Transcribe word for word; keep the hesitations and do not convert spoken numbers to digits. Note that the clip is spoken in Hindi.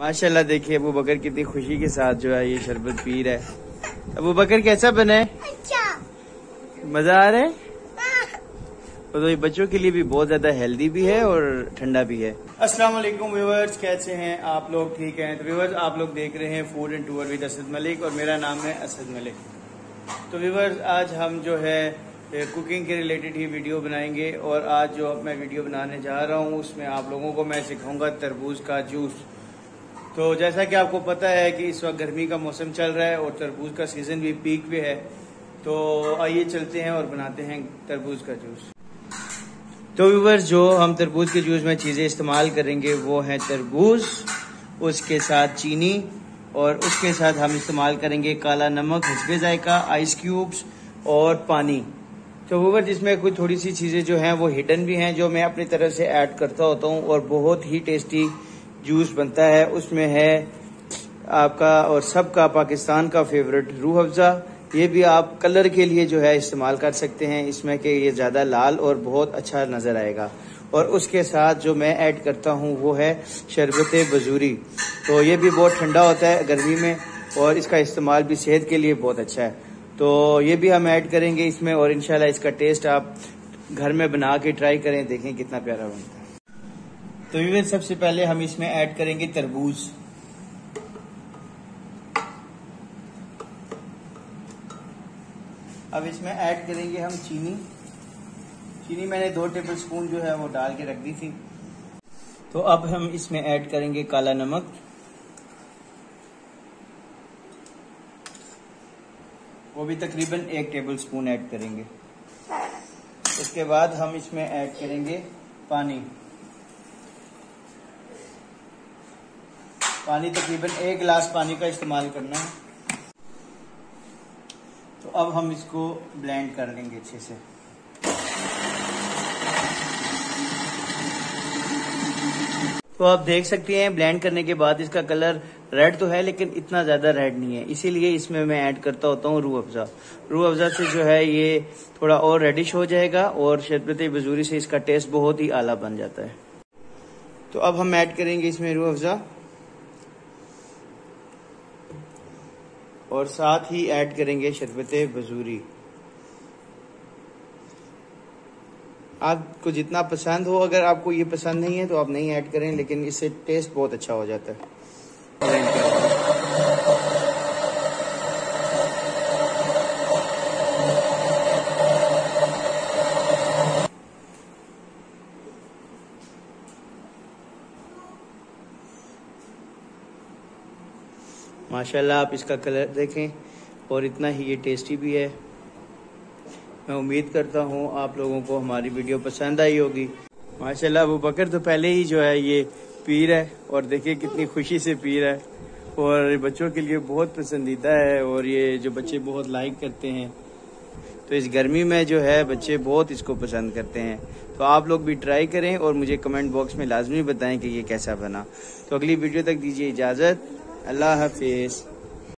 माशाल्लाह देखिए अबू बकर कितनी खुशी के साथ जो है ये शरबत पी रहा है। अबू बकर कैसा बना है? अच्छा। मजा आ रहा है? तो ये बच्चों के लिए भी बहुत ज्यादा हेल्दी भी है और ठंडा भी है। अस्सलाम वालेकुम व्यूअर्स, कैसे हैं आप लोग? ठीक हैं? तो व्यूअर्स आप लोग देख रहे हैं food and tour with Asad Malik और मेरा नाम है असद मलिक। तो व्यूअर्स आज हम जो है कुकिंग के रिलेटेड ही वीडियो बनाएंगे और आज जो मैं वीडियो बनाने जा रहा हूँ उसमें आप लोगों को मैं सिखाऊंगा तरबूज का जूस। तो जैसा कि आपको पता है कि इस वक्त गर्मी का मौसम चल रहा है और तरबूज का सीजन भी पीक पे है, तो आइए चलते हैं और बनाते हैं तरबूज का जूस। तो व्यूअर्स जो हम तरबूज के जूस में चीज़ें इस्तेमाल करेंगे वो हैं तरबूज, उसके साथ चीनी और उसके साथ हम इस्तेमाल करेंगे काला नमक, हिस्बे जायका, आइस क्यूब्स और पानी। तो व्यूअर्स इसमें कुछ थोड़ी सी चीज़ें जो हैं वो हिडन भी हैं जो मैं अपनी तरफ से ऐड करता होता हूँ और बहुत ही टेस्टी जूस बनता है। उसमें है आपका और सबका पाकिस्तान का फेवरेट रूह अफ़ज़ा। ये भी आप कलर के लिए जो है इस्तेमाल कर सकते हैं इसमें कि ये ज़्यादा लाल और बहुत अच्छा नज़र आएगा। और उसके साथ जो मैं ऐड करता हूँ वो है शरबत बजूरी। तो ये भी बहुत ठंडा होता है गर्मी में और इसका इस्तेमाल भी सेहत के लिए बहुत अच्छा है। तो ये भी हम ऐड करेंगे इसमें और इंशाल्लाह इसका टेस्ट आप घर में बना के ट्राई करें, देखें कितना प्यारा बनता है। तो ये सबसे पहले हम इसमें ऐड करेंगे तरबूज। अब इसमें ऐड करेंगे हम चीनी। चीनी मैंने दो टेबल स्पून जो है वो डाल के रख दी थी। तो अब हम इसमें ऐड करेंगे काला नमक, वो भी तकरीबन एक टेबल स्पून ऐड करेंगे। उसके बाद हम इसमें ऐड करेंगे पानी। पानी तकरीबन एक गिलास पानी का इस्तेमाल करना है। तो अब हम इसको ब्लेंड कर लेंगे अच्छे से। तो आप देख सकते हैं ब्लेंड करने के बाद इसका कलर रेड तो है लेकिन इतना ज्यादा रेड नहीं है, इसीलिए इसमें मैं ऐड करता होता हूँ रूह अफ़ज़ा। रूह अफ़ज़ा से जो है ये थोड़ा और रेडिश हो जाएगा और शरबत बजूरी से इसका टेस्ट बहुत ही आला बन जाता है। तो अब हम ऐड करेंगे इसमें रूह अफ़ज़ा और साथ ही ऐड करेंगे शरबत बजूरी। आपको जितना पसंद हो, अगर आपको ये पसंद नहीं है तो आप नहीं ऐड करें, लेकिन इससे टेस्ट बहुत अच्छा हो जाता है। माशाल्लाह आप इसका कलर देखें और इतना ही ये टेस्टी भी है। मैं उम्मीद करता हूँ आप लोगों को हमारी वीडियो पसंद आई होगी। माशाल्लाह अबू बकर तो पहले ही जो है ये पी रहा है और देखिए कितनी खुशी से पी रहा है और बच्चों के लिए बहुत पसंदीदा है और ये जो बच्चे बहुत लाइक करते हैं। तो इस गर्मी में जो है बच्चे बहुत इसको पसंद करते हैं। तो आप लोग भी ट्राई करें और मुझे कमेंट बॉक्स में लाजमी बताएं कि ये कैसा बना। तो अगली वीडियो तक दीजिए इजाज़त। अल्लाह हाफिज़।